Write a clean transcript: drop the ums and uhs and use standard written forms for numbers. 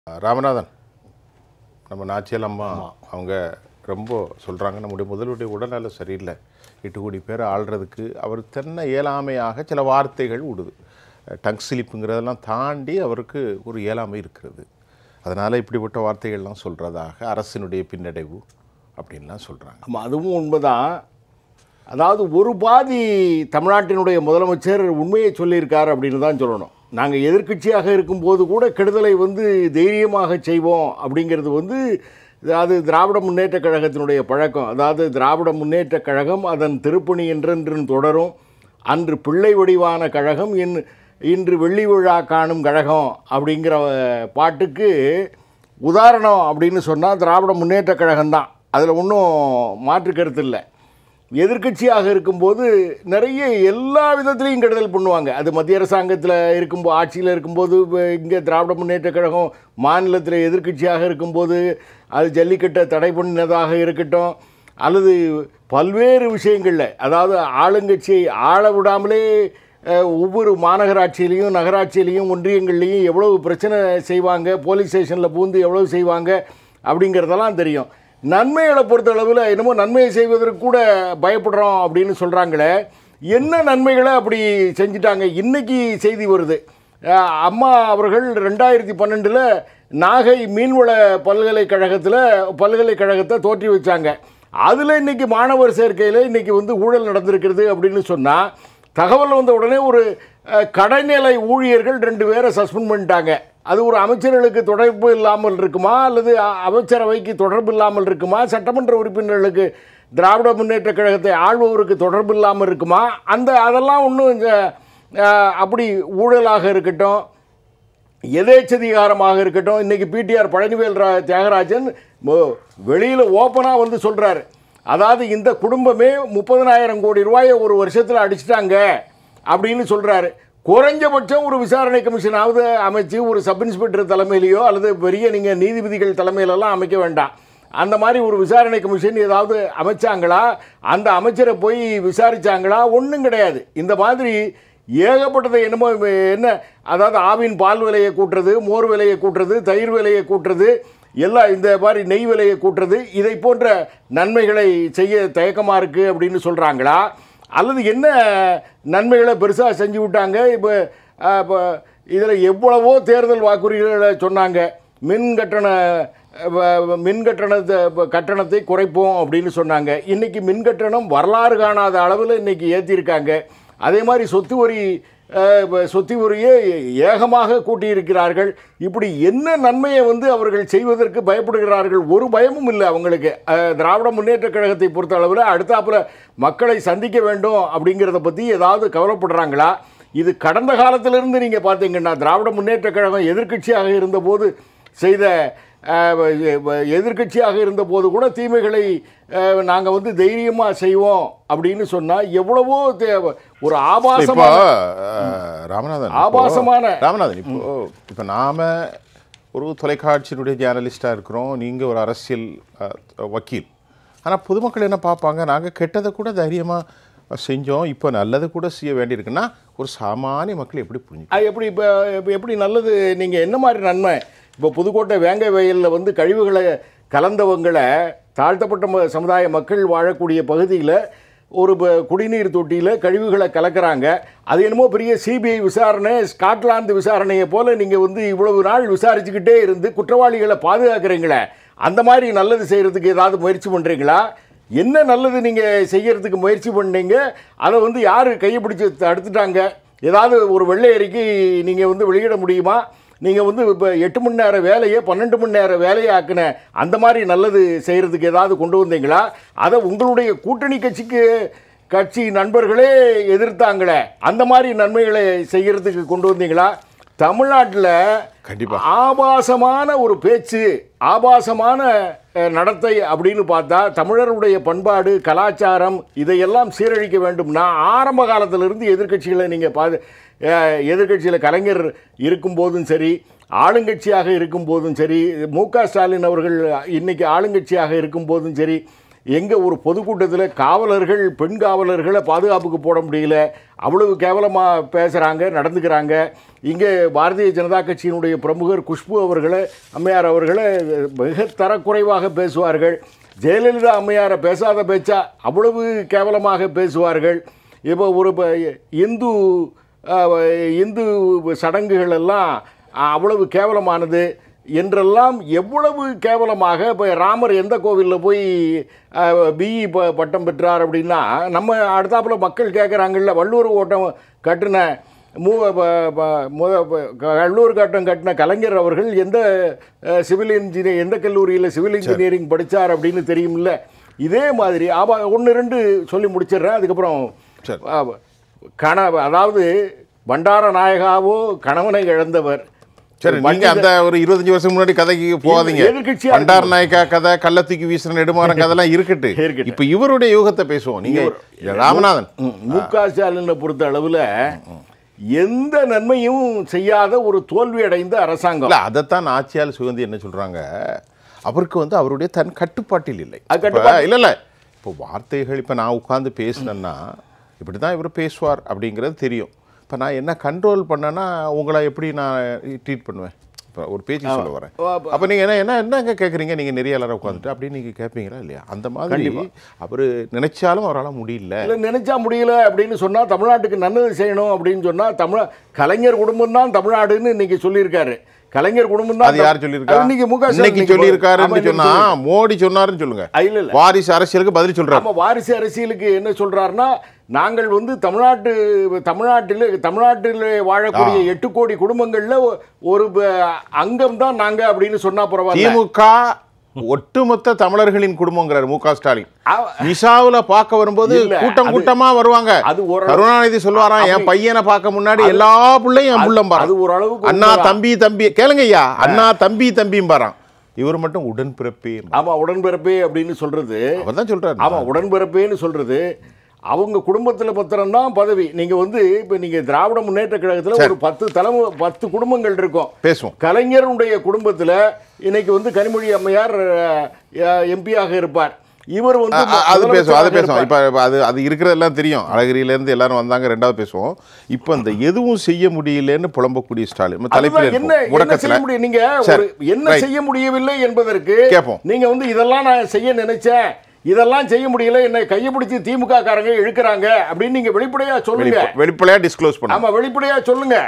ராமநாதன் நம்ம நாச்சியல் அம்மா அவங்க ரொம்ப சொல்கிறாங்க, நம்முடைய முதல்வருடைய உடல்நல சரியில்லை, 8 கோடி பேர் ஆள்றதுக்கு அவர் தென்ன இயலாமையாக சில வார்த்தைகள் விடுது. டங் ஸ்லிப்புங்கிறதெல்லாம் தாண்டி அவருக்கு ஒரு இயலாமை இருக்கிறது. அதனால் இப்படிப்பட்ட வார்த்தைகள்லாம் சொல்கிறதாக அரசினுடைய பின்னடைவு அப்படின்லாம் சொல்கிறாங்க. ஆமாம், அதுவும் உண்மைதான். அதாவது ஒரு பாதி தமிழ்நாட்டினுடைய முதலமைச்சர் உண்மையை சொல்லியிருக்கார் அப்படின்னு தான் சொல்லணும். நாங்கள் எதிர்க்கட்சியாக இருக்கும்போது கூட கெடுதலை தைரியமாக செய்வோம் அப்படிங்கிறது அது திராவிட முன்னேற்றக் கழகத்தினுடைய பழக்கம். அதாவது திராவிட முன்னேற்றக் கழகம் அதன் திருப்பணி என்றென்றும் தொடரும். அன்று பிள்ளை வடிவான கழகம் இன்று வெள்ளி விழா காணும் கழகம் அப்படிங்கிற பாட்டுக்கு உதாரணம் அப்படின்னு சொன்னால் திராவிட முன்னேற்றக் கழகம்தான். அதில் ஒன்றும் மாற்று கருத்து இல்லை. எதிர்க்கட்சியாக இருக்கும்போது நிறைய எல்லா விதத்துலேயும் கெடுதல் பண்ணுவாங்க. அது மத்திய அரசாங்கத்தில் இருக்கும்போது, ஆட்சியில் இருக்கும்போது, இங்கே திராவிட முன்னேற்றக் கழகம் மாநிலத்தில் எதிர்க்கட்சியாக இருக்கும்போது, அது ஜல்லிக்கட்டை தடை பண்ணினதாக இருக்கட்டும், அல்லது பல்வேறு விஷயங்களில், அதாவது ஆளுங்கட்சியை ஆள விடாமலே ஒவ்வொரு மாநகராட்சியிலையும் நகராட்சியிலையும் ஒன்றியங்கள்லேயும் எவ்வளவு பிரச்சனை செய்வாங்க, போலீஸ் ஸ்டேஷனில் பூந்து எவ்வளவு செய்வாங்க அப்படிங்கிறதெல்லாம் தெரியும். நன்மைகளை பொறுத்தளவில் என்னமோ நன்மையை செய்வதற்கு கூட பயப்படுறோம் அப்படின்னு சொல்கிறாங்களே, என்ன நன்மைகளை அப்படி செஞ்சிட்டாங்க? இன்றைக்கி செய்தி வருது, அம்மா அவர்கள் 2012 நாகை மீன்வள பல்கலைக்கழகத்தை தோற்றி வச்சாங்க. அதில் இன்றைக்கி மாணவர் சேர்க்கையில் இன்றைக்கி ஊழல் நடந்திருக்கிறது அப்படின்னு சொன்னால், தகவல் வந்த உடனே ஒரு கடைநிலை ஊழியர்கள் 2 பேரை சஸ்பெண்ட் பண்ணிட்டாங்க. அது ஒரு அமைச்சர்களுக்கு தொடர்பு இல்லாமல் இருக்குமா, அல்லது அமைச்சரவைக்கு தொடர்பு இல்லாமல் இருக்குமா, சட்டமன்ற உறுப்பினர்களுக்கு திராவிட முன்னேற்றக் கழகத்தை ஆள்பவருக்கு தொடர்பு இல்லாமல் இருக்குமா, அதெல்லாம் ஒன்றும் அப்படி ஊழலாக இருக்கட்டும், எதேச்சதிகாரமாக இருக்கட்டும். இன்றைக்கி பிடிஆர் பழனிவேல் தியாகராஜன் வெளியில் ஓப்பனாக சொல்கிறாரு, அதாவது இந்த குடும்பமே 30,000 கோடி ரூபாயை ஒரு வருஷத்தில் அடிச்சிட்டாங்க அப்படின்னு சொல்கிறாரு. குறைஞ்சபட்சம் ஒரு விசாரணை கமிஷனாவது அமைச்சு ஒரு சப் இன்ஸ்பெக்டர் தலைமையிலையோ அல்லது பெரிய நீங்கள் நீதிபதிகள் தலைமையிலெல்லாம் அமைக்க வேண்டாம், அந்த மாதிரி ஒரு விசாரணை கமிஷன் ஏதாவது அமைச்சாங்களா, அந்த அமைச்சரை போய் விசாரித்தாங்களா? ஒன்றும் கிடையாது. இந்த மாதிரி ஏகப்பட்டதை என்னமோ என்ன, அதாவது ஆவின் பால் விலையை கூட்டுறது, மோர் விலையை கூட்டுறது, தயிர் விலையை கூட்டுறது, எல்லாம் இந்த மாதிரி நெய் விலையை கூட்டுறது, இதை போன்ற நன்மைகளை செய்ய தயக்கமாக இருக்குது அப்படின்னு சொல்கிறாங்களா, அல்லது என்ன நன்மைகளை பெருசாக செஞ்சு விட்டாங்க? இப்போ இதில் எவ்வளவோ தேர்தல் வாக்குறுதிகளை சொன்னாங்க. கட்டணத்தை குறைப்போம் அப்படின்னு சொன்னாங்க. இன்றைக்கி மின் கட்டணம் வரலாறு காணாத அளவில் இன்றைக்கி ஏற்றிருக்காங்க. அதே மாதிரி சொத்து வரியை ஏகமாக கூட்டியிருக்கிறார்கள். இப்படி என்ன நன்மையை அவர்கள் செய்வதற்கு பயப்படுகிறார்கள்? ஒரு பயமும் இல்லை அவங்களுக்கு. திராவிட முன்னேற்றக் கழகத்தை பொறுத்த அளவில் அடுத்தாப்புல மக்களை சந்திக்க வேண்டும் அப்படிங்கிறத பற்றி ஏதாவது கவலைப்படுறாங்களா? இது கடந்த காலத்திலிருந்து நீங்கள் பார்த்தீங்கன்னா, திராவிட முன்னேற்றக் கழகம் எதிர்க்கட்சியாக இருந்தபோது கூட தீமைகளை நாங்கள் தைரியமாக செய்வோம் அப்படின்னு சொன்னால் எவ்வளவோ ஒரு ராமநாதன் இப்போ நாம் ஒரு தொலைக்காட்சியினுடைய ஜேர்னலிஸ்டாக இருக்கிறோம், நீங்கள் ஒரு அரசியல் வக்கீல். ஆனால் பொதுமக்கள் என்ன பார்ப்பாங்க? நாங்கள் கெட்டதை கூட தைரியமாக செஞ்சோம், இப்போ நல்லது கூட செய்ய வேண்டியிருக்குன்னா ஒரு சாமானிய மக்கள் எப்படி புரிஞ்சு எப்படி நல்லது? நீங்கள் என்ன மாதிரி நன்மை? இப்போ புதுக்கோட்டை வேங்கை வயலில் கழிவுகளை கலந்தவங்களை தாழ்த்தப்பட்ட சமுதாய மக்கள் வாழக்கூடிய பகுதியில் ஒரு குடிநீர் தொட்டியில் கழிவுகளை கலக்கிறாங்க. அது என்னமோ பெரிய சிபிஐ விசாரணை, ஸ்காட்லாந்து விசாரணையை போல் நீங்கள் இவ்வளவு நாள் விசாரிச்சுக்கிட்டே இருந்து குற்றவாளிகளை பாதுகாக்கிறீங்களே, அந்த மாதிரி நல்லது செய்கிறதுக்கு ஏதாவது முயற்சி பண்ணுறீங்களா? என்ன நல்லது நீங்கள் செய்கிறதுக்கு முயற்சி பண்ணீங்க? அதை யார் கையை பிடிச்சி தடுத்துட்டாங்க? ஏதாவது ஒரு வெள்ளை அறிக்கை நீங்கள் வெளியிட முடியுமா? நீங்கள் இப்போ 8 மணி நேர வேலையை 12 மணி நேர வேலையை ஆக்கின அந்த மாதிரி நல்லது செய்கிறதுக்கு ஏதாவது கொண்டு வந்தீங்களா? அதை உங்களுடைய கூட்டணி கட்சி நண்பர்களே எதிர்த்தாங்களே, அந்த மாதிரி நன்மைகளை செய்கிறதுக்கு கொண்டு வந்தீங்களா? தமிழ்நாட்டில் கண்டிப்பாக ஆபாசமான ஒரு பேச்சு, ஆபாசமான நடத்தை அப்படின்னு பார்த்தா, தமிழருடைய பண்பாடு கலாச்சாரம் இதையெல்லாம் சீரழிக்க வேண்டும்னா ஆரம்ப காலத்திலிருந்து எதிர்க்கட்சிகளை நீங்கள் எதிர்க்கட்சியில் கலைஞர் இருக்கும்போதும் சரி, ஆளுங்கட்சியாக இருக்கும்போதும் சரி, மு.க. ஸ்டாலின் அவர்கள் இன்றைக்கி ஆளுங்கட்சியாக இருக்கும்போதும் சரி, எங்கே ஒரு பொதுக்கூட்டத்தில் காவலர்கள் பெண் காவலர்களை பாதுகாப்புக்கு போட முடியல, அவ்வளவு கேவலமாக பேசுகிறாங்க, நடந்துக்கிறாங்க. இங்கே பாரதிய ஜனதா கட்சியினுடைய பிரமுகர் குஷ்பு அவர்களை, அம்மையார் அவர்களை மிக தரக்குறைவாக பேசுவார்கள். ஜெயலலிதா அம்மையாரை பேசாத பேச்சா அவ்வளவு கேவலமாக பேசுவார்கள். இப்போ ஒரு இந்து சடங்குகள் எல்லாம் அவ்வளவு கேவலமானது என்றெல்லாம் எவ்வளவு கேவலமாக. இப்போ ராமர் எந்த கோவிலில் போய் பிஇ பட்டம் பெற்றார் அப்படின்னா, நம்ம அடுத்தாப்புல மக்கள் கேட்குறாங்கல்ல, வள்ளுவர் ஓட்டம் கட்டின கல்லூர் கட்டம் கட்டின கலைஞர் அவர்கள் எந்த சிவில் இன்ஜினியர், எந்த கல்லூரியில் சிவில் இன்ஜினியரிங் படித்தார் அப்படின்னு தெரியுமில்ல. இதே மாதிரி 1-2 சொல்லி முடிச்சிடுறேன். அதுக்கப்புறம் அதாவது பண்டார நாயகாவோ கணவனை இழந்தவர். சரி, நீங்க அந்த ஒரு 25 வருஷம் முன்னாடி கதைக்கு போகாதீங்க. பண்டார நாயக்கா கதை, கள்ளத்துக்கு வீசுற நெடுமாற கதைலாம் இருக்கட்டு. இப்ப இவருடைய யூகத்தை பேசுவோம். நீங்க ராமநாதன் மு.க. ஸ்டாலினை பொறுத்த அளவுல எந்த நன்மையும் செய்யாத ஒரு தோல்வி அடைந்த அரசாங்கம். அதைத்தான் ஆட்சியாளர் சுகந்தி என்ன சொல்றாங்க, அவருக்கு அவருடைய தன் கட்டுப்பாட்டில் இல்லை. இல்ல இப்போ வார்த்தைகள், இப்போ நான் உட்கார்ந்து பேசினேன்னா இப்படி தான் இவர் பேசுவார் அப்படிங்கிறது தெரியும். இப்போ நான் என்ன கண்ட்ரோல் பண்ணேன்னா உங்களை எப்படி நான் ட்ரீட் பண்ணுவேன். இப்போ ஒரு பேச்சு சொல்ல வரேன், அப்போ நீங்கள் என்னங்க கேட்குறீங்க, நீங்கள் நெறிய எல்லாரும் உட்காந்துட்டு அப்படின்னு நீங்கள் கேட்பீங்களா இல்லையா? அந்த மாதிரி அவர் நினைச்சாலும் அவரால் முடியல. இல்லை, நினைச்சா முடியல அப்படின்னு சொன்னால் தமிழ்நாட்டுக்கு நல்லது செய்யணும் அப்படின்னு சொன்னால் கலைஞர் குடும்பம் தான் தமிழ்நாடுன்னு இன்னைக்கு சொல்லியிருக்காரு. கலைஞர் குடும்பம் தான். அது யார் சொல்லியிருக்காரு? இன்னைக்கு சொல்லியிருக்காருன்னு சொன்னா மோடி சொன்னாருன்னு சொல்லுங்க. இல்ல, வாரிசு அரசியலுக்கு பதில் சொல்றாரு. ஆமா, வாரிசு அரசியலுக்கு என்ன சொல்றாருன்னா, நாங்கள் தமிழ்நாட்டில் வாழக்கூடிய 8 கோடி குடும்பங்கள்ல ஒரு அங்கம் தான் நாங்க அப்படின்னு சொன்னா பரவாயில்ல. திமுக ஒட்டுமொத்த தமிழர்களின் குடும்பங்கிறார் மு.க. ஸ்டாலின். நிஷாவுல பார்க்க வரும்போது கூட்டமா வருவாங்க. கருணாநிதி சொல்லுவாராம், என் பையனை பார்க்க முன்னாடி எல்லா பிள்ளையும் என் புள்ளம் பாரு, அண்ணா தம்பி தம்பி கேளுங்க ஐயா, அண்ணா தம்பி தம்பியும் பாரான். இவர் மட்டும் உடன்பிறப்பே. ஆமா, உடன்பிறப்பே அப்படின்னு சொல்றது அவர் தான் சொல்றாரு. ஆமா, உடன்பிறப்பேன்னு சொல்றது அவங்க குடும்பத்தில் பத்திரம்தான் பதவி. நீங்க இப்போ நீங்க திராவிட முன்னேற்ற கழகத்தில் ஒரு 10 குடும்பங்கள் இருக்கும். பேசுவோம். கலைஞருடைய குடும்பத்தில் இன்னைக்கு கனிமொழி அம்மையார் எம்பியாக இருப்பார். இவர் அது பேசுவோம். இப்போ அது இருக்கிறதெல்லாம் தெரியும். அழகிரியிலேருந்து எல்லாரும் வந்தாங்க. 2வது பேசுவோம். இப்போ இந்த எதுவும் செய்ய முடியலன்னு புலம்பக்கூடிய ஸ்டாலின் தலைப்பில் என்ன செய்ய முடியும், நீங்க என்ன செய்ய முடியவில்லை என்பதற்கு கேட்போம். நீங்க இதெல்லாம் நான் செய்ய நினைச்சேன், இதெல்லாம் செய்ய முடியல, என்னை கையை பிடிச்சி திமுக காரங்க இழுக்கிறாங்க அப்படின்னு நீங்க வெளிப்படையா சொல்லுங்க. வெளிப்படையா டிஸ்க்ளோஸ் பண்ணுங்க. ஆமா, வெளிப்படையா சொல்லுங்க.